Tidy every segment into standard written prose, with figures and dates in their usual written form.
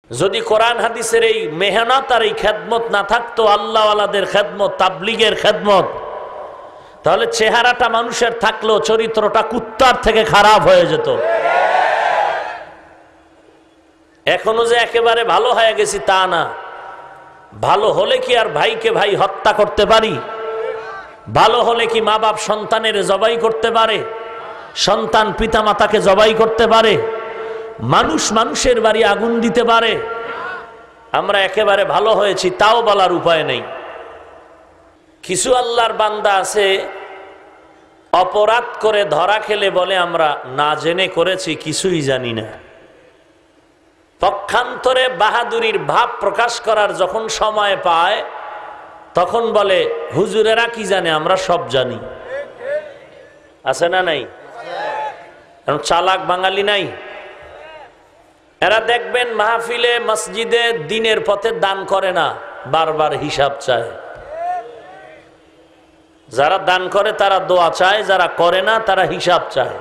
যদি কোরআন হাদিসের এই মেহনত আর এই খেদমত না থাকতো, আল্লাহওয়ালাদের খেদমত, তাবলীগের খেদমত, তাহলে চেহারাটা মানুষের থাকলেও চরিত্রটা কুত্তার থেকে খারাপ হয়ে যেত। এখনো যে একেবারে ভালো হয়ে গেছি তা না। ভালো হলে কি আর ভাইকে ভাই হত্যা করতে পারি? ভালো হলে কি মা বাপ সন্তানের জবাই করতে পারে? সন্তান পিতা মাতাকে জবাই করতে পারে? মানুষ মানুষের বাড়ি আগুন দিতে পারে? আমরা একেবারে ভালো হয়েছি তাও বলার উপায় নেই। কিছু আল্লাহর বান্দা আছে অপরাধ করে ধরা খেলে বলে আমরা না জেনে করেছি, কিছুই জানি না। পক্ষান্তরে বাহাদুরির ভাব প্রকাশ করার যখন সময় পায় তখন বলে হুজুরেরা কি জানে, আমরা সব জানি। আছে না নাই? চালাক বাঙালি নাই? এরা দেখবেন মাহফিলে মসজিদে দিনের পথে দান করে না, বারবার হিসাব চায়। যারা দান করে তারা দোয়া চায়, যারা করে না তারা হিসাব চায়।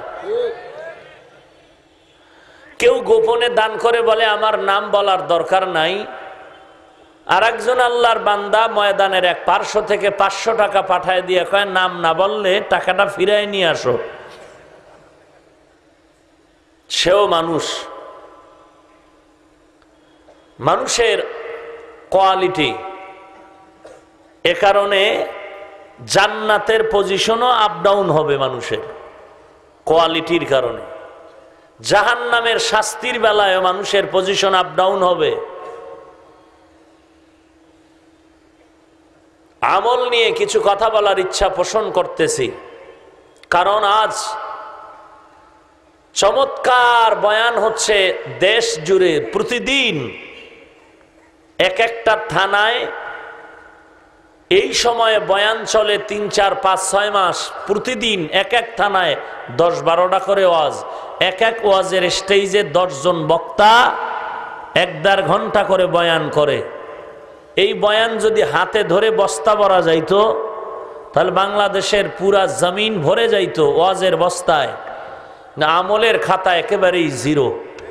কেউ গোপনে দান করে বলে আমার নাম বলার দরকার নাই। আর একজন আল্লাহর বান্দা ময়দানের এক পার্শ্ব থেকে 500 টাকা পাঠায় দিয়ে কয় নাম না বললে টাকাটা ফিরায় নিয়ে আসো। সেও মানুষ। মানুষের কোয়ালিটি, এ কারণে জান্নাতের পজিশনও আপ ডাউন হবে মানুষের কোয়ালিটির কারণে। জাহান্নামের শাস্তির বেলায় মানুষের পজিশন আপ ডাউন হবে। আমল নিয়ে কিছু কথা বলার ইচ্ছা পোষণ করতেছি, কারণ আজ চমৎকার বয়ান হচ্ছে দেশ জুড়ে। প্রতিদিন এক একটা থানায় এই সময়ে বয়ান চলে 3, 4, 5, 6 মাস। প্রতিদিন এক এক থানায় 10-12টা করে ওয়াজ। এক এক ওয়াজের স্টেজে 10 জন বক্তা 1-1.5 ঘন্টা করে বয়ান করে। এই বয়ান যদি হাতে ধরে বস্তা ভরা যাইতো তাহলে বাংলাদেশের পুরা জমিন ভরে যাইতো ওয়াজের বস্তায়। না, আমলের খাতা একেবারেই জিরো।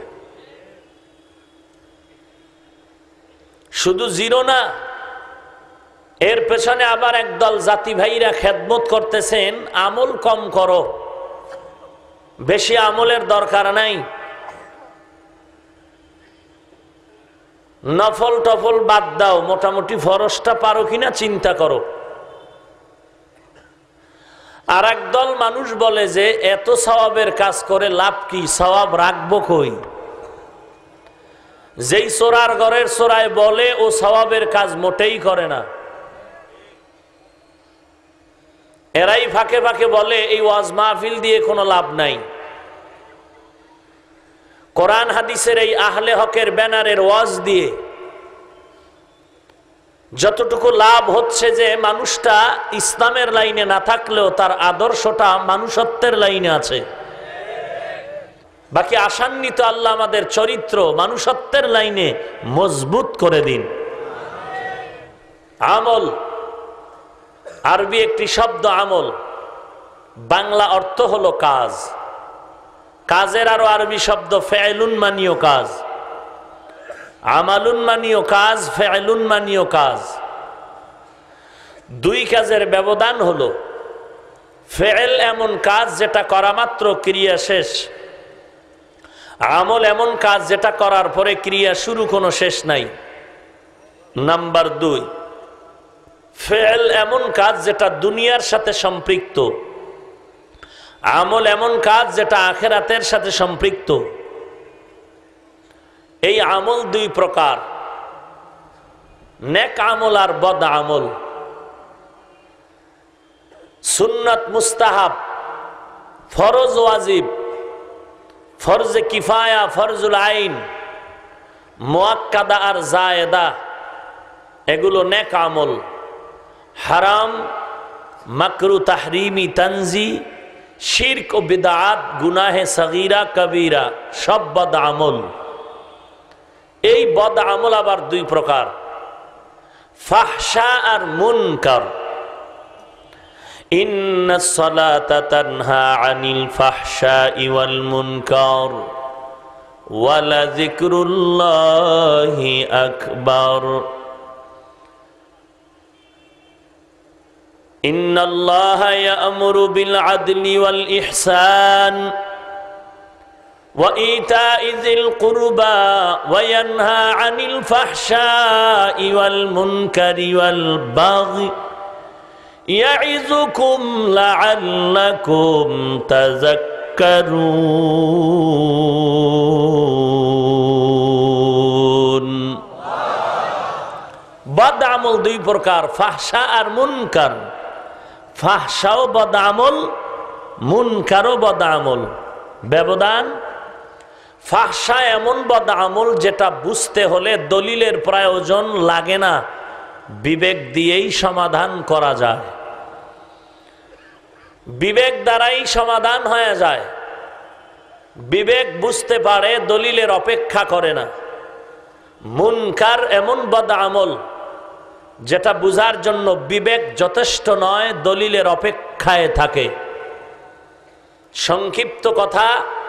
শুধু জিরো না, এর পেছনে আবার একদল জাতি ভাইরা খেদমত করতেছেন আমল কম করো, বেশি আমলের দরকার নাই, নফল টফল বাদ দাও, মোটামুটি ফরজটা পারো কিনা চিন্তা করো। আর একদল মানুষ বলে যে এত সওয়াবের কাজ করে লাভ কি, সওয়াব রাখবো কই? যেই চোরার ঘরের চোরায় বলে ও সওয়াবের কাজ মোটেই করে না। এরাই ফাঁকে ফাঁকে বলে এই ওয়াজ মাহফিল দিয়ে কোনো লাভ নাই। কোরআন হাদিসের এই আহলে হকের ব্যানারের ওয়াজ দিয়ে যতটুকু লাভ হচ্ছে যে মানুষটা ইসলামের লাইনে না থাকলেও তার আদর্শটা মানুষত্বের লাইনে আছে। বাকি আশান্বিত আল্লাহ আমাদের চরিত্র মানুষত্বের লাইনে মজবুত করে দিন। আমল, আরবি একটি শব্দ আমল, বাংলা অর্থ হলো কাজ। কাজের আরো আরবি শব্দ ফেলুন মানিও কাজ। আমালুন মানিও কাজ, ফেলুন মানিও কাজ। দুই কাজের ব্যবধান হলো ফেল এমন কাজ যেটা করা মাত্র ক্রিয়া শেষ, আমল এমন কাজ যেটা করার পরে ক্রিয়া শুরু, কোনো শেষ নাই। নাম্বার 2, ফেল এমন কাজ যেটা দুনিয়ার সাথে সম্পৃক্ত, আমল এমন কাজ যেটা আখিরাতের সাথে সম্পৃক্ত। এই আমল 2 প্রকার, নেক আমল আর বদ আমল। সুন্নাত মুস্তাহাব, ফরজ ওয়াজিব, ফরজে কিফায়া, ফরজুল আইন, মুআক্কাদা আর জায়েদা, এগুলো নেক আমল। হারাম, মাকরু, তাহরিমি, তানজি, শিরক ও বিদআত, গুনাহে সগীরা কবীরা, সব বদ আমল। এই বদ আমল আবার 2 প্রকার, ফাহশা আর মুনকার। ইন্নাস সালাতা তানহা আনিল ফাহশাই ওয়াল মুনকার ওয়ালাযিকরুল্লাহি আকবার। ইন্নাল্লাহা ইয়া'মুরু বিল আদলি ওয়াল ইহসান ওয়া ইতা'i যিল কুরবা ওয়া ইয়ানহা আনিল ফাহশাই ওয়াল মুনকারি ওয়াল বাগই ইয়া'iযুকুম লা'আল্লাকুম তাযাক্কারুন। বদ আমল দুই প্রকার, ফাহশা আর মুনকার। ফাহশাও বদ আমল, মুনকারও বদ আমল। ব্যবধান, ফাহশা এমন বদ আমল যেটা বুঝতে হলে দলিলের প্রয়োজন লাগে না, বিবেক দিয়েই সমাধান করা যায়, বিবেক দ্বারাই সমাধান হয়ে যায়। বিবেক বুঝতে পারে, দলিলের অপেক্ষা করে না। মুনকার এমন বদ আমল যেটা বুঝার জন্য বিবেক যথেষ্ট নয়, দলিলের অপেক্ষায় থাকে। সংক্ষিপ্ত কথা,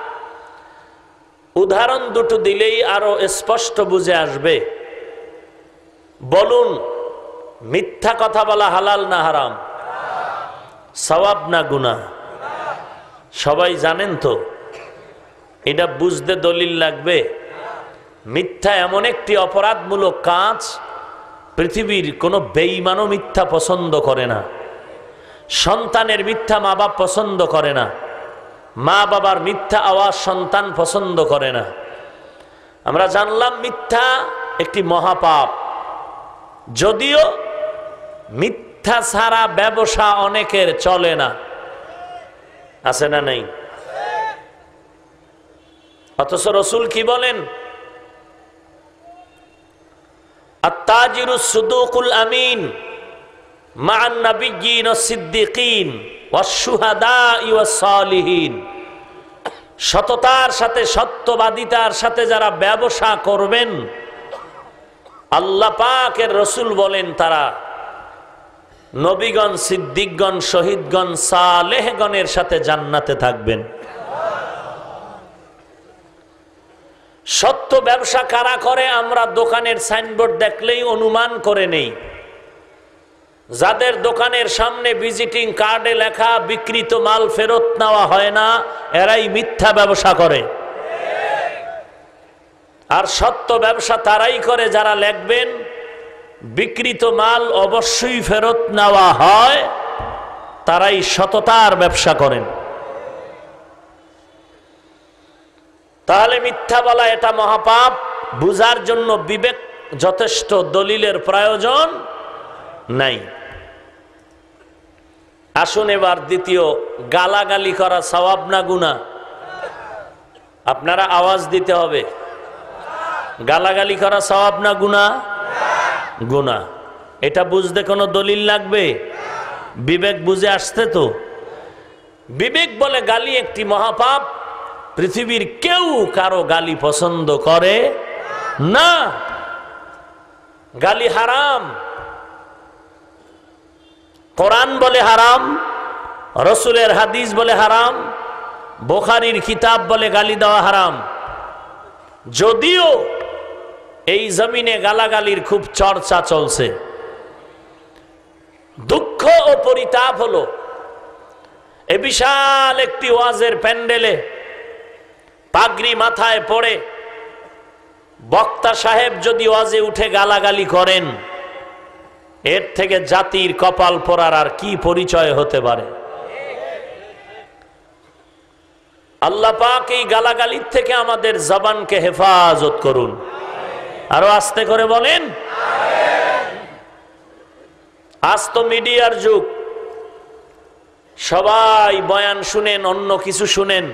উদাহরণ দুটো দিলেই আরো স্পষ্ট বুঝে আসবে। বলুন, মিথ্যা কথা বলা হালাল না হারাম? সওয়াব না গুনাহ? সবাই জানেন তো, এটা বুঝতে দলিল লাগবে। মিথ্যা এমন একটি অপরাধমূলক কাজ, পৃথিবীর কোনো বেঈমানও মিথ্যা পছন্দ করে না। সন্তানের মিথ্যা মা বাপ পছন্দ করে না, মা বাবার মিথ্যা আওয়াজ সন্তান পছন্দ করে না। আমরা জানলাম মিথ্যা একটি মহাপাপ। যদিও মিথ্যা ছাড়া ব্যবসা অনেকের চলে না, আছে না নেই? অথচ রাসূল কি বলেন? আত-তাজিরুস সুদুকুল আমিন মা'আন নাবিয়্যিন ওয়াস সিদ্দিকিন ওয়াস শুহাদা'i ওয়াস সালিহিন। সততার সাথে, সত্যবাদিতার সাথে যারা ব্যবসা করবেন, আল্লাহ পাকের রাসূল বলেন তারা নবীগণ, সিদ্দিকগণ, শহীদগণ, সালেহগণের সাথে জান্নাতে থাকবেন। সত্য ব্যবসা কারা করে আমরা দোকানের সাইনবোর্ড দেখলেই অনুমান করে নেই। যাদের দোকানের সামনে ভিজিটিং কার্ডে লেখা বিক্রিত মাল ফেরত নেওয়া হয় না, এরাই মিথ্যা ব্যবসা করে। আর সত্য ব্যবসা তারাই করে যারা লিখবেন বিক্রিত মাল অবশ্যই ফেরত নেওয়া হয়, তারাই সততার ব্যবসা করেন। তাহলে মিথ্যা বলা এটা মহাপাপ। বুঝার জন্য বিবেক যথেষ্ট, দলিলের প্রয়োজন নাই। আসুন এবার দ্বিতীয়, গালাগালি করা সওয়াব না গুনাহ? আপনারা আওয়াজ দিতে হবে। গালাগালি করা সওয়াব না গুনাহ? গুনাহ। এটা বুঝতে কোনো দলিল লাগবে? বিবেক বুঝে আসতে তো। বিবেক বলে গালি একটি মহাপাপ, পৃথিবীর কেউ কারো গালি পছন্দ করে না। গালি হারাম। কোরআন বলে হারাম, রাসূলের হাদিস বলে হারাম, বুখারীর কিতাব বলে গালি দেওয়া হারাম। যদিও এই জমিনে গালাগালির খুব চর্চা চলছে। দুঃখ ও পরিতাপ হলো, এ বিশাল একটি ওয়াজের প্যান্ডেলে পাগড়ি মাথায় পড়ে বক্তা সাহেব যদি ওয়াজে উঠে গালাগালি করেন, এর থেকে জাতির কপাল পোড়ার আর কি পরিচয় হতে পারে? আল্লাহ পাক এই গালাগালির থেকে আমাদের জবানকে হেফাজত করুন। আরো আস্তে করে বলেন। আজ তো মিডিয়ার যুগ, সবাই বয়ান শুনেন, অন্য কিছু শুনেন।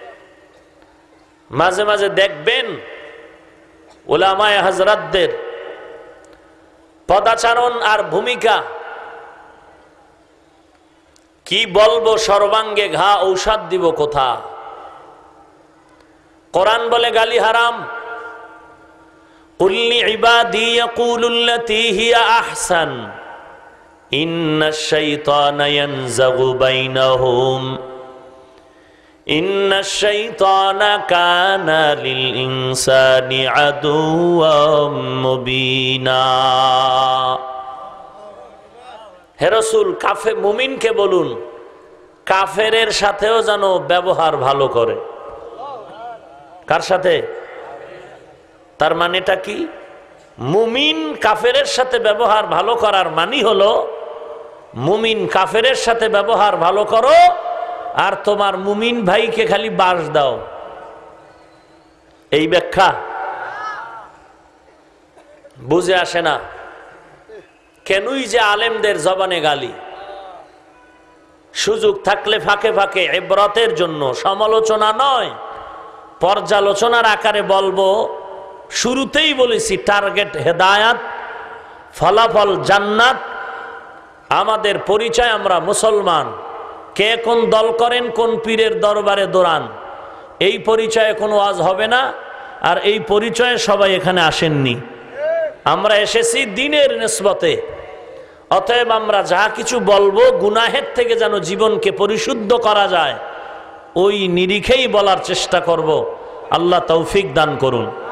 মাঝে মাঝে দেখবেন উলামায়ে হযরতদের পদাচারণ আর ভূমিকা। কি বলবো, সর্বাঙ্গে ঘা, ঔষধ দিব কোথা? কোরআন বলে গালি হারাম। কুল্লি ইবাদি ইয়াকুলুল্লাতী হিয়া আহসান ইন্নাশ শাইতানা ইয়ানযাগু বাইনাহুম ইন্নাশ শাইতানা কানা লিল ইনসানি আদুওয়াম মুবিনা। হে রাসূল, মুমিনকে বলুন কাফেরের সাথেও যেন ব্যবহার ভালো করে। কার সাথে? তার মানেটা কি? মুমিন কাফেরের সাথে ব্যবহার ভালো করার মানে হলো মুমিন কাফেরের সাথে ব্যবহার ভালো করো আর তোমার মুমিন ভাইকে খালি বাস দাও। এই ব্যাখ্যা বুঝে আসে না। কেনই যে আলেমদের জবানে গালি? সুযোগ থাকলে ফাঁকে ফাঁকে ইবরতের জন্য, সমালোচনা নয়, পর্যালোচনার আকারে বলবো। শুরুতেই বলেছি টার্গেট হেদায়াত, ফলাফল জান্নাত। আমাদের পরিচয় আমরা মুসলমান। কে কোন দল করেন, কোন পীরের দরবারে দৌড়ান, এই পরিচয়ে কোনো ওয়াজ হবে না। আর এই পরিচয়ে সবাই এখানে আসেননি। আমরা এসেছি দ্বীনের নিসবতে। অতএব আমরা যা কিছু বলবো গুনাহের থেকে যেন জীবনকে পরিশুদ্ধ করা যায়, ওই নিরিখেই বলার চেষ্টা করব। আল্লাহ তৌফিক দান করুন।